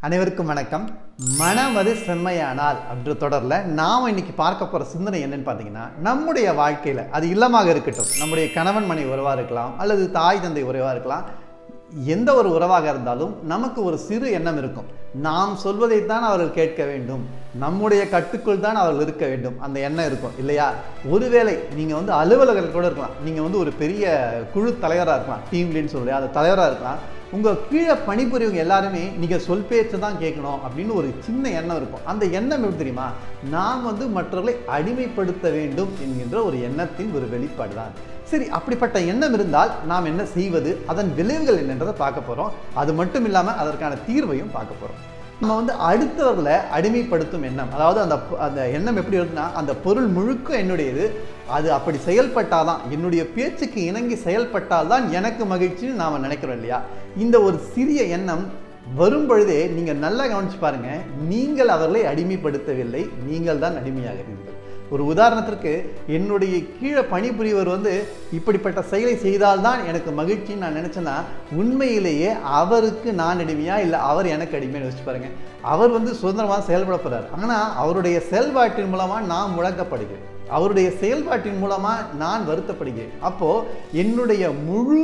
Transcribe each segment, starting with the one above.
அனைவருக்கும் வணக்கம். மனமது செம்மையானால் அப்படின்ற தொடர்ல நாம இன்னைக்கு பார்க்க போற சிந்தனை என்னன்னு பார்த்தீங்கன்னா, நம்முடைய வாழ்க்கையில அது இல்லமாக இருக்கட்டும், நம்முடைய கணவன் மனைவி உறவா இருக்கலாம், அல்லது தாய் தந்தை உறவா இருக்கலாம், எந்த ஒரு உறவாக இருந்தாலும் நமக்கு ஒரு சிறு எண்ணம் இருக்கும். நாம் சொல்வதைத்தான் அவர்கள் கேட்க வேண்டும், நம்முடைய கட்டுக்குள் தான் அவர்கள் இருக்க வேண்டும், அந்த எண்ணம் இருக்கும் இல்லையா? ஒருவேளை நீங்க அலுவலகத்தில் கூட இருக்கலாம், நீங்க ஒரு பெரிய குழு தலைவராக இருக்கலாம், டீம் லீட்னு சொல்லுங்க, அந்த தலைவராக இருக்கலாம். உங்க கீழே பணிபுரியவங்க எல்லாருமே நீங்க சொல் பேச்சு தான் கேட்கணும் அப்படின்னு ஒரு சின்ன எண்ணம் இருக்கும். அந்த எண்ணம் எப்படி தெரியுமா? நாம் மற்றவர்களை அடிமைப்படுத்த வேண்டும் என்கின்ற ஒரு எண்ணத்தின் ஒரு வெளிப்பாடு தான். சரி, அப்படிப்பட்ட எண்ணம் இருந்தால் நாம் என்ன செய்வது, அதன் விளைவுகள் என்னன்றதை பார்க்க போறோம். அது மட்டும் இல்லாம அதற்கான தீர்வையும் பார்க்க போறோம். நம்ம அடுத்தவர்களை அடிமைப்படுத்தும் எண்ணம், அதாவது அந்த எண்ணம் எப்படி இருக்குன்னா, அந்த பொருள் முழுக்க என்னுடையது, அது அப்படி செயல்பட்டாதான், என்னுடைய பேச்சுக்கு இணங்கி செயல்பட்டால்தான் எனக்கு மகிழ்ச்சின்னு நாம நினைக்கிறோம் இல்லையா? இந்த ஒரு சிறிய எண்ணம் வரும் பொழுதே நீங்க நல்லா கவனிச்சு பாருங்க, நீங்கள் அவர்களை அடிமைப்படுத்தவில்லை, நீங்கள் தான் அடிமையாகிறீர்கள். ஒரு உதாரணத்திற்கு, என்னுடைய கீழே பணிபுரியவர் இப்படிப்பட்ட செயலை செய்தால்தான் எனக்கு மகிழ்ச்சின்னு நான் நினைச்சேன்னா, உண்மையிலேயே அவருக்கு நான் அடிமையா இல்லை அவர் எனக்கு அடிமைன்னு யோசிச்சு பாருங்க. அவர் சுதந்திரமாக செயல்பட போறார், ஆனா அவருடைய செயல்பாட்டின் மூலமா நான் முழக்கப்படுகிறேன், அவருடைய செயல்பாட்டின் மூலமா நான் வருத்தப்படுகிறேன். அப்போ என்னுடைய முழு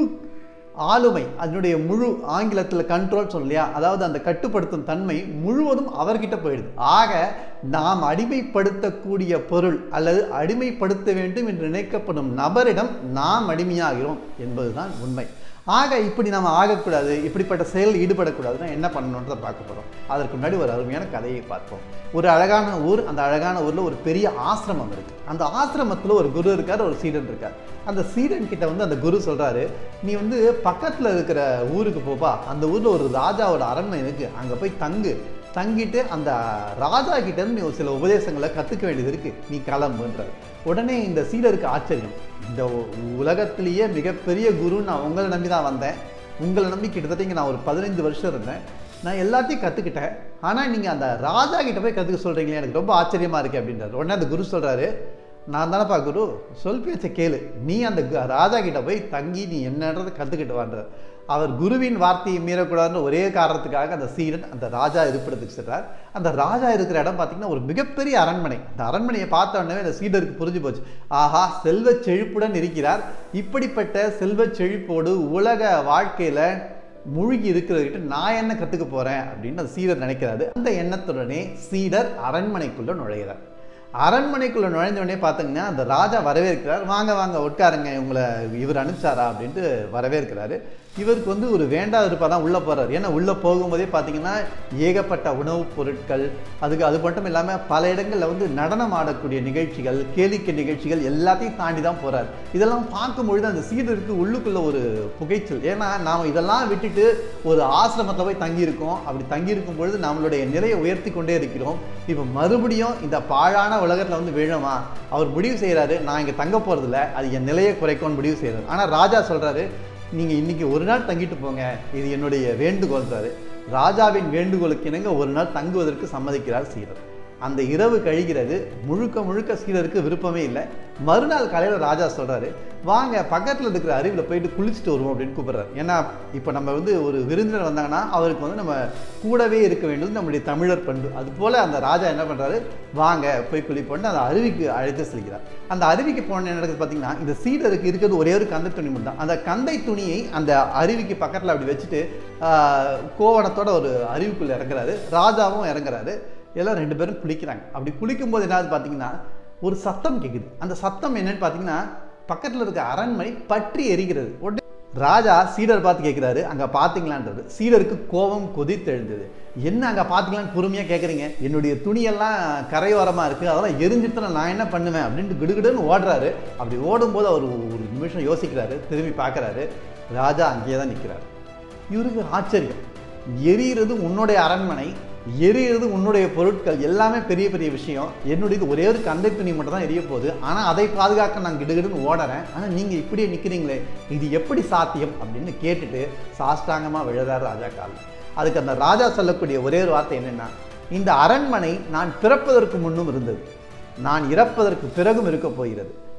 ஆளுமை, அதனுடைய முழு ஆங்கிலத்தில் கண்ட்ரோல் சொல்லலையா, அதாவது அந்த கட்டுப்படுத்தும் தன்மை முழுவதும் அவர்கிட்ட போயிடுது. ஆக நாம் அடிமைப்படுத்தக்கூடிய பொருள் அல்லது அடிமைப்படுத்த வேண்டும் என்று நினைக்கப்படும் நபரிடம் நாம் அடிமையாகிறோம் என்பதுதான் உண்மை. ஆக இப்படி நம்ம ஆகக்கூடாது, இப்படிப்பட்ட செயலில் ஈடுபடக்கூடாதுன்னா என்ன பண்ணணுன்றதை பார்க்க போகிறோம். அதற்கு முன்னாடி ஒரு அருமையான கதையை பார்ப்போம். ஒரு அழகான ஊர், அந்த அழகான ஊரில் ஒரு பெரிய ஆசிரமம் இருக்குது. அந்த ஆசிரமத்தில் ஒரு குரு இருக்கார், ஒரு சீடன் இருக்கார். அந்த சீடன் கிட்ட அந்த குரு சொல்கிறாரு, நீ பக்கத்தில் இருக்கிற ஊருக்கு போப்பா, அந்த ஊரில் ஒரு ராஜாவோட அரண்மனை இருக்குது, அங்கே போய் தங்கிட்டு அந்த ராஜா கிட்டேருந்து நீ சில உபதேசங்களை கற்றுக்க வேண்டியது இருக்குது, நீ கிளம்புன்றார். உடனே இந்த சீடருக்கு ஆச்சரியம், இந்த உலகத்திலேயே மிகப்பெரிய குரு நான் உங்களை நம்பி தான் வந்தேன், உங்களை நம்பி கிட்டத்தட்ட இங்கே நான் ஒரு 15 வருஷம் இருந்தேன், நான் எல்லாத்தையும் கற்றுக்கிட்டேன், ஆனால் நீங்கள் அந்த ராஜா கிட்ட போய் கற்றுக்க சொல்கிறீங்களே, எனக்கு ரொம்ப ஆச்சரியமாக இருக்குது அப்படின்றார். உடனே அந்த குரு சொல்கிறாரு, நான் தானேப்பா குரு, சொல் பேச்சை கேளு, நீ அந்த ராஜா கிட்ட போய் தங்கி நீ என்னன்றது கற்றுக்கிட்டு வான்றார். அவர் குருவின் வார்த்தையை மீறக்கூடாதுன்னு ஒரே காரணத்துக்காக அந்த சீடன் அந்த ராஜா இருப்பிடத்துக்கு சென்றார். அந்த ராஜா இருக்கிற இடம் பார்த்தீங்கன்னா ஒரு மிகப்பெரிய அரண்மனை. அந்த அரண்மனையை பார்த்த உடனே அந்த சீடருக்கு புரிஞ்சு போச்சு, ஆஹா, செல்வ செழிப்புடன் இருக்கிறார், இப்படிப்பட்ட செல்வ செழிப்போடு உலக வாழ்க்கையில மூழ்கி இருக்கிறதுக்கிட்ட நான் என்ன கற்றுக்க போறேன் அப்படின்னு அந்த சீடர் நினைக்கிறாரு. அந்த எண்ணத்துடனே சீடர் அரண்மனைக்குள்ள நுழைகிறார். அரண்மனைக்குள்ள நுழைஞ்சோடனே பார்த்தீங்கன்னா அந்த ராஜா வரவேற்கிறார், வாங்க வாங்க உட்காருங்க, உங்களை இவர் அனுப்பிச்சாரா அப்படின்ட்டு வரவேற்கிறாரு. இவருக்கு ஒரு வேண்டாத இருப்பாக தான் உள்ளே போகிறார். ஏன்னா உள்ளே போகும்போதே பார்த்தீங்கன்னா ஏகப்பட்ட உணவுப் பொருட்கள், அது மட்டும் இல்லாமல் பல இடங்களில் நடனம் ஆடக்கூடிய நிகழ்ச்சிகள், கேளிக்கை நிகழ்ச்சிகள் எல்லாத்தையும் தாண்டி தான் போகிறார். இதெல்லாம் பார்க்கும்பொழுது அந்த சீடருக்கு உள்ளுக்குள்ள ஒரு புகைச்சல். ஏன்னா நாம் இதெல்லாம் விட்டுட்டு ஒரு ஆசிரமத்தில் போய் தங்கியிருக்கோம், அப்படி தங்கியிருக்கும் பொழுது நம்மளுடைய நிலையை உயர்த்தி கொண்டே இருக்கிறோம். இப்போ மறுபடியும் இந்த பாழான உலகத்தில் விழுமா? அவர் முடிவு செய்கிறாரு, நான் இங்கே தங்க போகிறதில்ல, அது என் நிலையை குறைக்கும்னு முடிவு செய்கிறார். ஆனால் ராஜா சொல்கிறாரு, நீங்கள் இன்னைக்கு ஒரு நாள் தங்கிட்டு போங்க, இது என்னுடைய வேண்டுகோள்ன்றாரு. ராஜாவின் வேண்டுகோளுக்கு இணங்க ஒரு நாள் தங்குவதற்கு சம்மதிக்கிறார் சீடர். அந்த இரவு கழிகிறது. முழுக்க சீடருக்கு விருப்பமே இல்லை. மறுநாள் காலையில் ராஜா சொல்கிறாரு, வாங்க பக்கத்தில் இருக்கிற அருவியில் போயிட்டு குளிச்சுட்டு வருவோம் அப்படின்னு கூப்பிட்றாரு. ஏன்னா இப்போ நம்ம ஒரு விருந்தினர் வந்தாங்கன்னா அவருக்கு நம்ம கூடவே இருக்க வேண்டியது நம்முடைய தமிழர் பண்பு. அதுபோல் அந்த ராஜா என்ன பண்ணுறாரு, வாங்க போய் குளிப்போன்னு அந்த அருவிக்கு அழைத்து செல்கிறார். அந்த அருவிக்கு போன என்ன நடக்குது பார்த்தீங்கன்னா, இந்த சீடருக்கு இருக்கிறது ஒரே ஒரு கந்தை துணி மட்டும் தான். அந்த கந்தை துணியை அந்த அருவிக்கு பக்கத்தில் அப்படி வச்சுட்டு கோவணத்தோட ஒரு அருவிக்குள்ளே இறங்குறாரு. ராஜாவும் இறங்குறாரு. எல்லாம் 2 பேரும் குளிக்கிறாங்க. அப்படி குளிக்கும்போது என்னாவது பார்த்தீங்கன்னா ஒரு சத்தம் கேட்குது. அந்த சத்தம் என்னன்னு பார்த்தீங்கன்னா, பக்கத்தில் இருக்க அரண்மனை பற்றி எரிகிறது. உடனே ராஜா சீடர் பார்த்து கேட்குறாரு, அங்கே பார்த்தீங்களான்றது. சீடருக்கு கோபம் கொதித்தெழுந்தது. என்ன அங்கே பார்த்தீங்களான்னு பொறுமையாக கேட்குறீங்க, என்னுடைய துணியெல்லாம் கரையோரமாக இருக்குது, அதெல்லாம் எரிஞ்சிட்டு நான் என்ன பண்ணுவேன் அப்படின்ட்டு கிடுகிடுன்னு ஓடுறாரு. அப்படி ஓடும்போது அவர் ஒரு நிமிஷம் யோசிக்கிறாரு, திரும்பி பார்க்குறாரு, ராஜா அங்கேயே தான் நிற்கிறார். இவருக்கு ஆச்சரியம், எரியிறது உன்னுடைய அரண்மனை, எரியிறது உன்னுடைய பொருட்கள், எல்லாமே பெரிய பெரிய விஷயம், என்னுடைய ஒரே ஒரு கந்தை துணி மட்டும் தான் எரிய போகுது, ஆனால் அதை பாதுகாக்க நான் கிடுகிடுன்னு ஓடுறேன், ஆனால் நீங்கள் இப்படியே நிற்கிறீங்களே, இது எப்படி சாத்தியம் அப்படின்னு கேட்டுட்டு சாஷ்டாங்கமாக விழுறார் ராஜா கால். அதுக்கு அந்த ராஜா சொல்லக்கூடிய ஒரே ஒரு வார்த்தை என்னென்னா, இந்த அரண்மனை நான் பிறப்பதற்கு முன்னும் இருந்தது, நான் இறப்பதற்கு பிறகும் இருக்க போகிறது,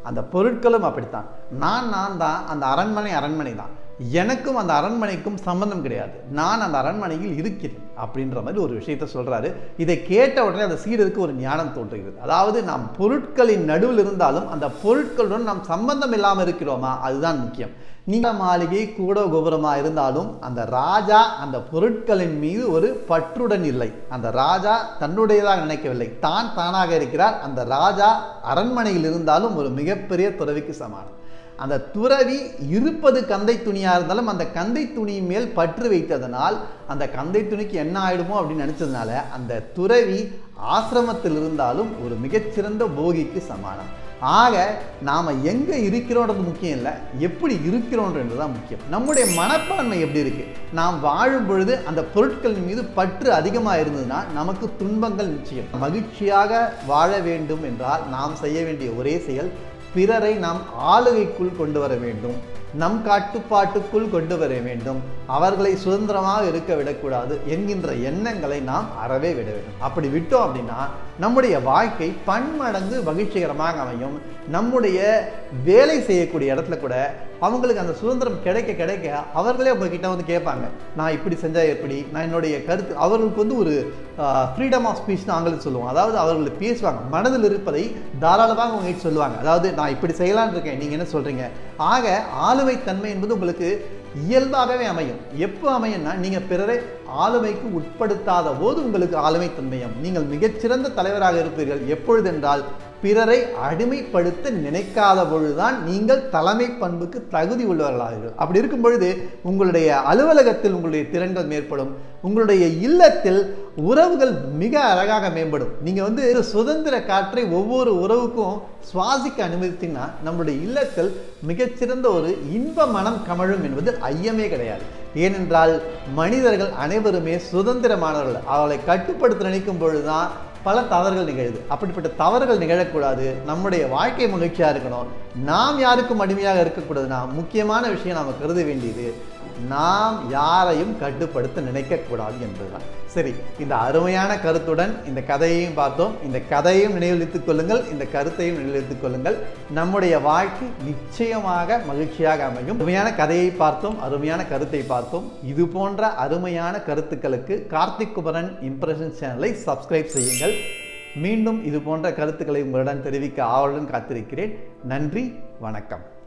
அந்த பொருட்களும் அப்படித்தான். நான் தான் அந்த அரண்மனை தான். எனக்கும் அந்த அரண்மனைக்கும் சம்பந்தம் கிடையாது. நான் அந்த அரண்மனையில் இருக்கிறேன் அப்படின்ற மாதிரி ஒரு விஷயத்த சொல்றாரு. இதை கேட்ட உடனே அந்த சீடருக்கு ஒரு ஞானம் தோன்றுகிறது. அதாவது நாம் பொருட்களின் நடுவில் இருந்தாலும் அந்த பொருட்களுடன் நாம் சம்பந்தம் இல்லாமல் இருக்கிறோமா, அதுதான் முக்கியம். நீங்க மாளிகை கூட கோபுரமா இருந்தாலும் அந்த ராஜா அந்த பொருட்களின் மீது ஒரு பற்றுடன் இல்லை. அந்த ராஜா தன்னுடையதாக நினைக்கவில்லை, தானாக இருக்கிறார். அந்த ராஜா அரண்மனையில் இருந்தாலும் ஒரு மிகப்பெரிய துறவிக்கு சமானம். அந்த துறவி இருப்பது கந்தை துணியா இருந்தாலும் அந்த கந்தை துணி மேல் பற்று வைத்ததனால் அந்த கந்தை துணிக்கு என்ன ஆயிடுமோ அப்படின்னு நினைச்சதுனால அந்த துறவி ஆசிரமத்தில் இருந்தாலும் ஒரு மிகச்சிறந்த போகிக்கு சமானம். ஆக நாம் எங்கே இருக்கிறோன்றது முக்கியம் இல்லை, எப்படி இருக்கிறோன்றது தான் முக்கியம். நம்முடைய மனப்பான்மை எப்படி இருக்கு, நாம் வாழும் பொழுது அந்த பொருட்களின் மீது பற்று அதிகமாக இருந்ததுன்னா நமக்கு துன்பங்கள் நிச்சயம். மகிழ்ச்சியாக வாழ வேண்டும் என்றால் நாம் செய்ய வேண்டிய ஒரே செயல், பிறரை நாம் ஆளுகைக்குள் கொண்டு வர வேண்டும், நம் கட்டுப்பாட்டுக்குள் கொண்டு வர வேண்டும், அவர்களை சுதந்திரமாக இருக்க விடக்கூடாது என்கின்ற எண்ணங்களை நாம் அறவே விட வேண்டும். அப்படி விட்டோம் அப்படின்னா நம்முடைய வாழ்க்கை பன்மடங்கு மகிழ்ச்சிகரமாக அமையும். நம்முடைய வேலை செய்யக்கூடிய இடத்துல கூட அவங்களுக்கு அந்த சுதந்திரம் கிடைக்க கிடைக்க அவர்களே உங்ககிட்ட வந்து கேட்பாங்க, நான் இப்படி செஞ்சா எப்படி, நான் என்னுடைய கருத்து, அவர்களுக்கு வந்து ஒரு ஃப்ரீடம் ஆஃப் ஸ்பீச்னு ஆங்கிலத்தில் சொல்லுவாங்க. அதாவது அவர்கள் பேசுவாங்க, மனதில் இருப்பதை தாராளமாக உங்ககிட்ட சொல்லுவாங்க. அதாவது நான் இப்படி செய்யலான்னு இருக்கேன், நீங்கள் என்ன சொல்கிறீங்க. ஆக ஆளுமை தன்மை என்பது உங்களுக்கு இயல்பாகவே அமையும். எப்போ அமையும்னா நீங்கள் பிறரை ஆளுமைக்கு உட்படுத்தாத போது உங்களுக்கு ஆளுமை தன்மையும். நீங்கள் மிகச்சிறந்த தலைவராக இருப்பீர்கள் எப்பொழுதென்றால் பிறரை அடிமைப்படுத்த நினைக்காத பொழுதுதான் நீங்கள் தலைமை பண்புக்கு தகுதி உள்ளவர்களாக. அப்படி இருக்கும் பொழுது உங்களுடைய அலுவலகத்தில் உங்களுடைய திறன்கள் மேம்படும், உங்களுடைய இல்லத்தில் உறவுகள் மிக அழகாக மேம்படும். நீங்கள் வந்து சுதந்திர காற்றை ஒவ்வொரு உறவுக்கும் சுவாசிக்க அனுமதித்தீங்கன்னா நம்முடைய இல்லத்தில் மிகச்சிறந்த ஒரு இன்ப மனம் கமழும் என்பது ஐயமே கிடையாது. ஏனென்றால் மனிதர்கள் அனைவருமே சுதந்திரமானவர்கள். அவளை கட்டுப்படுத்த நினைக்கும் பொழுதுதான் பல தவறுகள் நிகழுது. அப்படிப்பட்ட தவறுகள் நிகழக்கூடாது. நம்முடைய வாழ்க்கை மகிழ்ச்சியாக இருக்கணும். நாம் யாருக்கும் அடிமையாக இருக்கக்கூடாதுன்னா முக்கியமான விஷயம் நாம் கருத வேண்டியது, நாம் யாரையும் கட்டுப்படுத்த நினைக்கக்கூடாது என்பதுதான். சரி, இந்த அருமையான கருத்துடன் இந்த கதையையும் பார்த்தோம். இந்த கதையையும் நினைவில் வைத்துக் கொள்ளுங்கள், இந்த கருத்தையும் நினைவில் வைத்துக் கொள்ளுங்கள். நம்முடைய வாழ்க்கை நிச்சயமாக மகிழ்ச்சியாக அமையும். அருமையான கதையை பார்த்தோம், அருமையான கருத்தை பார்த்தோம். இது போன்ற அருமையான கருத்துக்களுக்கு கார்த்திக் குமரன் இம்ப்ரெஷன் சேனலை சப்ஸ்கிரைப் செய்யுங்கள். மீண்டும் இது போன்ற கருத்துக்களை உங்களுடன் தெரிவிக்க ஆவலுடன் காத்திருக்கிறேன். நன்றி, வணக்கம்.